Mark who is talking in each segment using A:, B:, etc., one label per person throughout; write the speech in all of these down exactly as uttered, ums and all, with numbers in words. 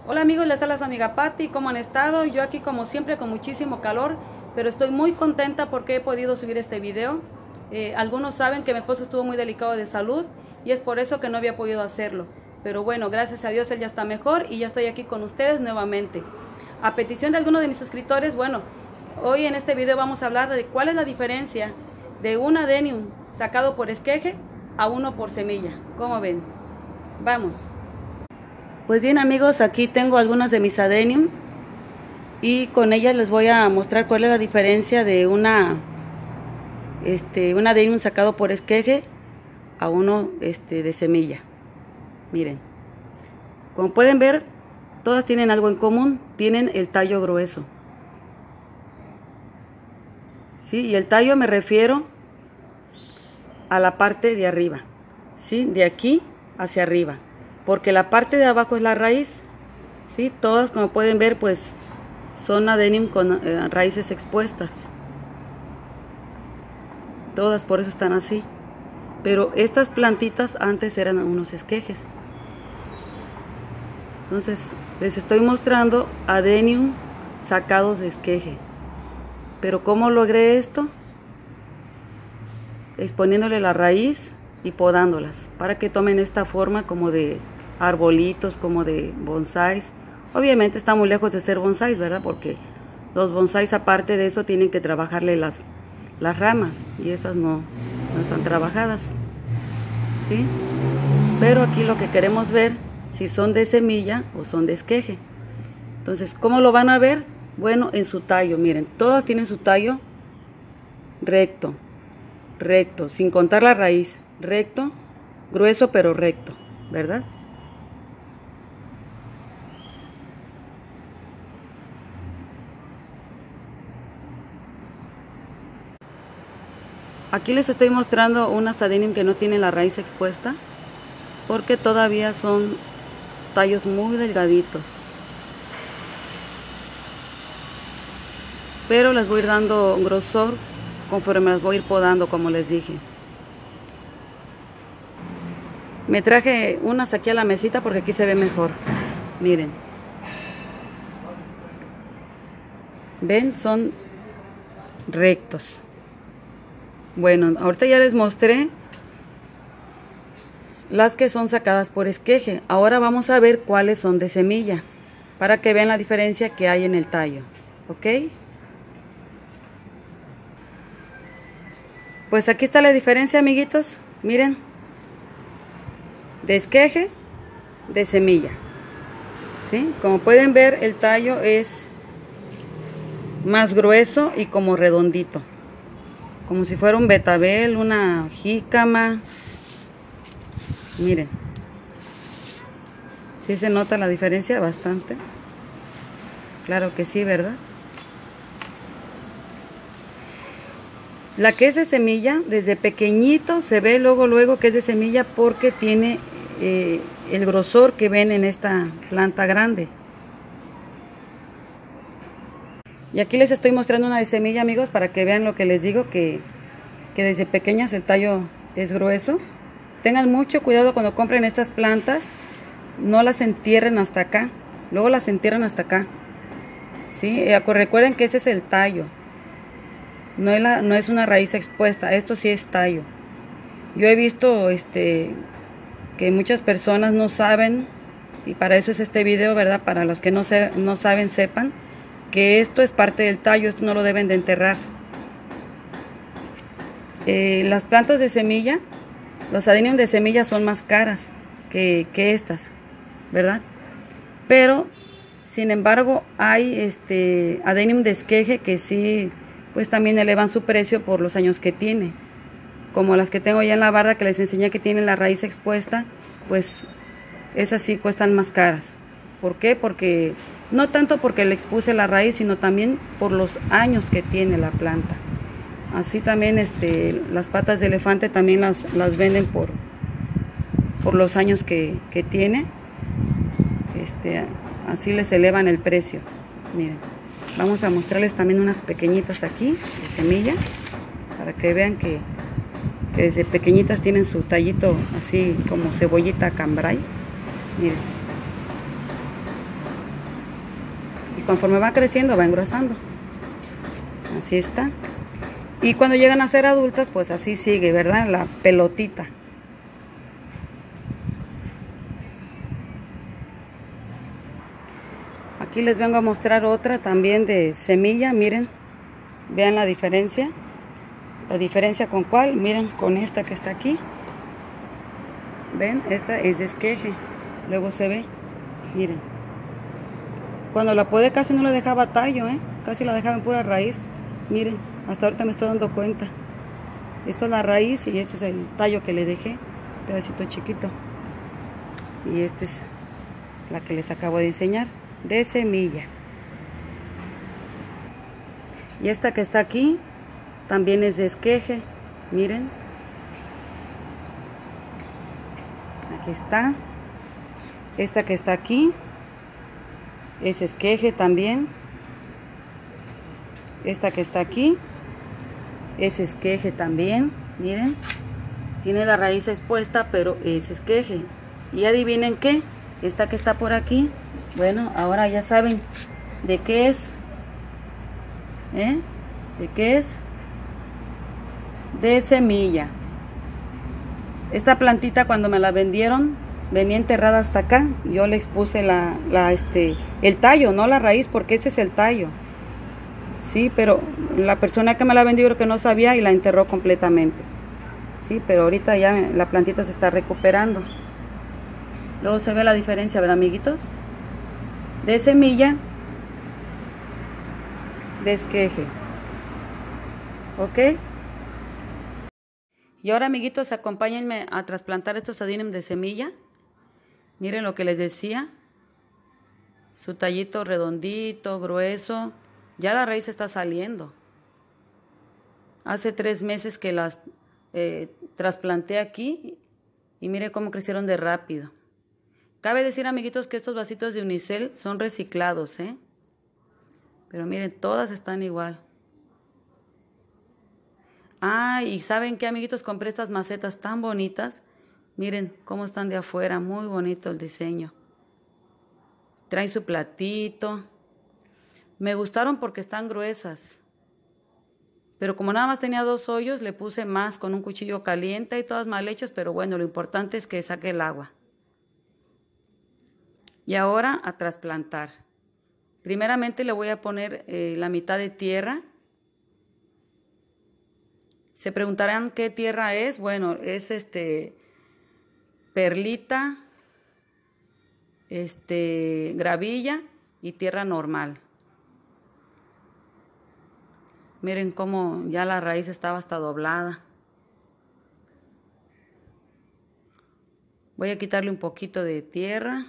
A: Hola amigos, les habla su amiga Patti. ¿Cómo han estado? Yo aquí como siempre con muchísimo calor, pero estoy muy contenta porque he podido subir este video. Eh, algunos saben que mi esposo estuvo muy delicado de salud y es por eso que no había podido hacerlo. Pero bueno, gracias a Dios él ya está mejor y ya estoy aquí con ustedes nuevamente. A petición de algunos de mis suscriptores, bueno, hoy en este video vamos a hablar de cuál es la diferencia de un adenium sacado por esqueje a uno por semilla. ¿Cómo ven? Vamos. Pues bien amigos, aquí tengo algunas de mis adenium y con ellas les voy a mostrar cuál es la diferencia de una este un adenium sacado por esqueje a uno este de semilla. Miren, como pueden ver, todas tienen algo en común, tienen el tallo grueso. ¿Sí? Y el tallo me refiero a la parte de arriba, ¿sí? De aquí hacia arriba, porque la parte de abajo es la raíz, ¿sí? Todas, como pueden ver, pues son adenium con eh, raíces expuestas. Todas por eso están así. Pero estas plantitas antes eran unos esquejes. Entonces les estoy mostrando adenium sacados de esqueje. Pero ¿cómo logré esto? Exponiéndole la raíz y podándolas para que tomen esta forma como de arbolitos, como de bonsáis. Obviamente está muy lejos de ser bonsáis, ¿verdad? Porque los bonsáis, aparte de eso, tienen que trabajarle las, las ramas y estas no, no están trabajadas, ¿sí? Pero aquí lo que queremos ver si son de semilla o son de esqueje. Entonces, ¿cómo lo van a ver? Bueno, en su tallo, miren, todas tienen su tallo recto, recto, sin contar la raíz, recto, grueso pero recto, ¿verdad? Aquí les estoy mostrando unas adenium que no tienen la raíz expuesta porque todavía son tallos muy delgaditos, pero les voy a ir dando grosor conforme las voy a ir podando, como les dije. Me traje unas aquí a la mesita porque aquí se ve mejor. Miren, ven, son rectos. Bueno, ahorita ya les mostré las que son sacadas por esqueje. Ahora vamos a ver cuáles son de semilla, para que vean la diferencia que hay en el tallo, ¿ok? Pues aquí está la diferencia, amiguitos. Miren, de esqueje, de semilla, ¿sí? Como pueden ver, el tallo es más grueso y como redondito, como si fuera un betabel, una jícama. Miren, ¿sí se nota la diferencia? Bastante. Claro que sí, ¿verdad? La que es de semilla, desde pequeñito se ve luego luego que es de semilla porque tiene eh, el grosor que ven en esta planta grande. Y aquí les estoy mostrando una de semilla, amigos, para que vean lo que les digo, que, que desde pequeñas el tallo es grueso. Tengan mucho cuidado cuando compren estas plantas, no las entierren hasta acá, luego las entierran hasta acá, ¿sí? Eh, recuerden que ese es el tallo, no es, la, no es una raíz expuesta, esto sí es tallo. Yo he visto este, que muchas personas no saben, y para eso es este video, ¿verdad? Para los que no, se, no saben, sepan que esto es parte del tallo, esto no lo deben de enterrar. Eh, las plantas de semilla, los adenium de semilla son más caras que, que estas, ¿verdad? Pero, sin embargo, hay este adenium de esqueje que sí, pues también elevan su precio por los años que tiene. Como las que tengo ya en la barda, que les enseñé que tienen la raíz expuesta, pues esas sí cuestan más caras. ¿Por qué? Porque, no tanto porque le expuse la raíz, sino también por los años que tiene la planta. Así también este, las patas de elefante también las, las venden por, por los años que, que tiene. Este, así les elevan el precio. Miren, vamos a mostrarles también unas pequeñitas aquí de semilla, para que vean que, que desde pequeñitas tienen su tallito así como cebollita cambray. Miren, conforme va creciendo va engrosando. Así está. Y cuando llegan a ser adultas, pues así sigue, ¿verdad? La pelotita. Aquí les vengo a mostrar otra también de semilla, miren. Vean la diferencia. La diferencia con cuál, miren, con esta que está aquí. Ven, esta es de esqueje. Luego se ve, miren. Cuando la podé casi no le dejaba tallo, ¿eh? Casi la dejaba en pura raíz. Miren, hasta ahorita me estoy dando cuenta. Esta es la raíz y este es el tallo que le dejé. Pedacito chiquito. Y esta es la que les acabo de enseñar, de semilla. Y esta que está aquí también es de esqueje. Miren. Aquí está. Esta que está aquí es esqueje también. Esta que está aquí es esqueje también. Miren, tiene la raíz expuesta, pero es esqueje. Y adivinen qué, esta que está por aquí, bueno, ahora ya saben de qué es. ¿Eh? ¿De qué es? De semilla. Esta plantita cuando me la vendieron venía enterrada hasta acá. Yo le expuse la, la este, el tallo, no la raíz, porque ese es el tallo. Sí, pero la persona que me la vendió creo que no sabía y la enterró completamente. Sí, pero ahorita ya la plantita se está recuperando. Luego se ve la diferencia, ¿verdad, amiguitos? De semilla, de esqueje. ¿Ok? Y ahora, amiguitos, acompáñenme a trasplantar estos adenium de semilla. Miren lo que les decía. Su tallito redondito, grueso. Ya la raíz está saliendo. Hace tres meses que las eh, trasplanté aquí y miren cómo crecieron de rápido. Cabe decir, amiguitos, que estos vasitos de unicel son reciclados, ¿eh? Pero miren, todas están igual. Ah, y ¿saben qué, amiguitos? Compré estas macetas tan bonitas. Miren cómo están de afuera, muy bonito el diseño. Traen su platito. Me gustaron porque están gruesas. Pero como nada más tenía dos hoyos, le puse más con un cuchillo caliente y todas mal hechas, pero bueno, lo importante es que saque el agua. Y ahora a trasplantar. Primeramente le voy a poner eh, la mitad de tierra. Se preguntarán qué tierra es. Bueno, es este perlita, este gravilla y tierra normal. Miren cómo ya la raíz estaba hasta doblada. Voy a quitarle un poquito de tierra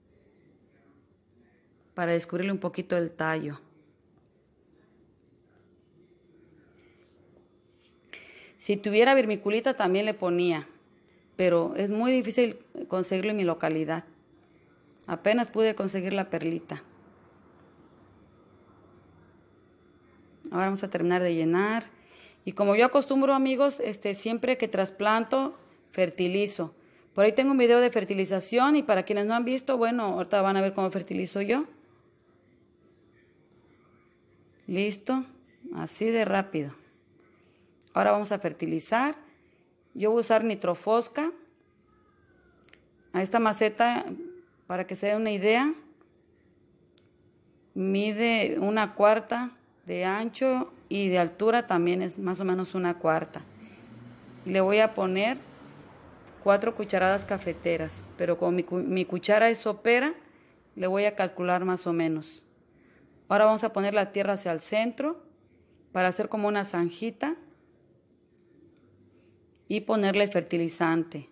A: para descubrirle un poquito el tallo. Si tuviera vermiculita también le ponía, pero es muy difícil conseguirlo en mi localidad. Apenas pude conseguir la perlita. Ahora vamos a terminar de llenar. Y como yo acostumbro, amigos, este, siempre que trasplanto, fertilizo. Por ahí tengo un video de fertilización y para quienes no han visto, bueno, ahorita van a ver cómo fertilizo yo. Listo, así de rápido. Ahora vamos a fertilizar. Yo voy a usar nitrofosca. A esta maceta, para que se den una idea, mide una cuarta de ancho y de altura también es más o menos una cuarta. Y le voy a poner cuatro cucharadas cafeteras, pero como mi, mi cuchara es sopera, le voy a calcular más o menos. Ahora vamos a poner la tierra hacia el centro para hacer como una zanjita y ponerle el fertilizante.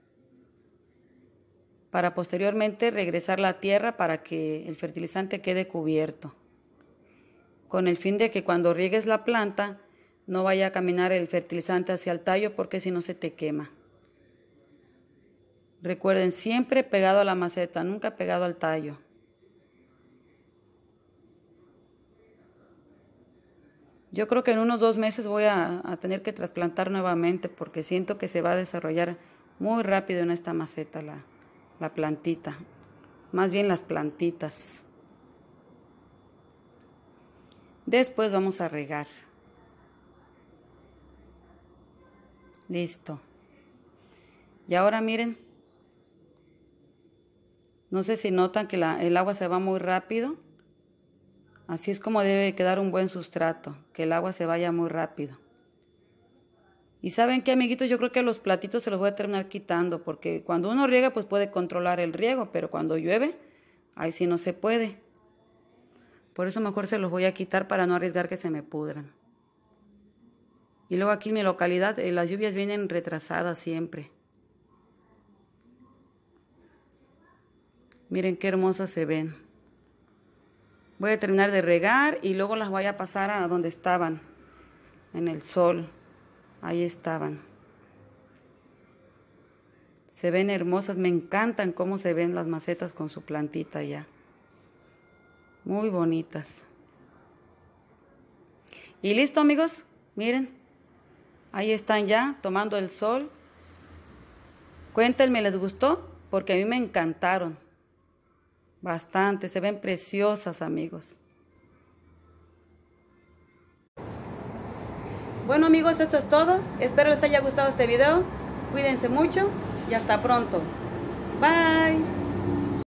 A: Para posteriormente regresar la tierra para que el fertilizante quede cubierto. Con el fin de que cuando riegues la planta no vaya a caminar el fertilizante hacia el tallo porque si no se te quema. Recuerden, siempre pegado a la maceta, nunca pegado al tallo. Yo creo que en unos dos meses voy a, a tener que trasplantar nuevamente porque siento que se va a desarrollar muy rápido en esta maceta la, la plantita. Más bien las plantitas. Después vamos a regar. Listo. Y ahora miren, no sé si notan que la, el agua se va muy rápido. Así es como debe quedar un buen sustrato, que el agua se vaya muy rápido. Y saben qué, amiguitos, yo creo que los platitos se los voy a terminar quitando, porque cuando uno riega pues puede controlar el riego, pero cuando llueve, ahí sí no se puede. Por eso mejor se los voy a quitar para no arriesgar que se me pudran. Y luego aquí en mi localidad eh, las lluvias vienen retrasadas siempre. Miren qué hermosas se ven. Voy a terminar de regar y luego las voy a pasar a donde estaban, en el sol. Ahí estaban. Se ven hermosas, me encantan cómo se ven las macetas con su plantita ya. Muy bonitas. Y listo, amigos, miren. Ahí están ya tomando el sol. Cuéntenme, ¿les gustó? Porque a mí me encantaron. Bastante, se ven preciosas, amigos. Bueno, amigos, esto es todo. Espero les haya gustado este video. Cuídense mucho y hasta pronto. Bye.